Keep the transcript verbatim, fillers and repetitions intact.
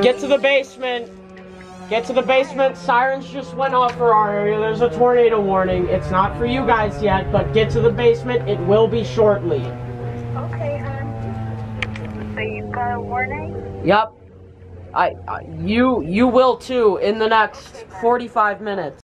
Get to the basement. Get to the basement. Sirens just went off for our area. There's a tornado warning. It's not for you guys yet, but get to the basement. It will be shortly. Okay, hon. So you've got a warning? Yep. I, I you you will too in the next forty-five minutes.